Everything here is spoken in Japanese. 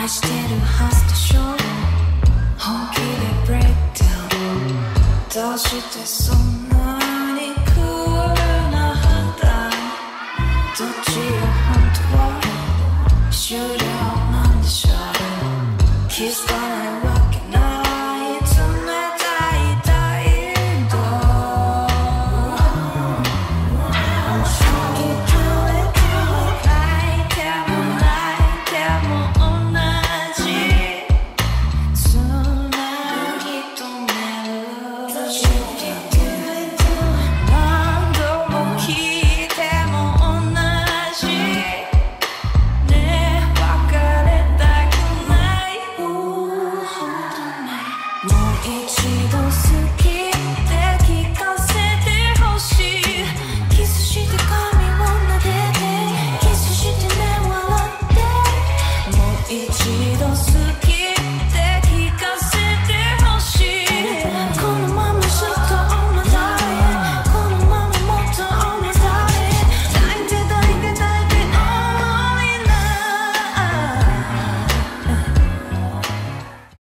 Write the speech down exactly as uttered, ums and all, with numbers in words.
愛してるはずでしょ本気でブレイクダウンどうしてそんなにクールな肌どっちよ本当は終了なんでしょう気づかない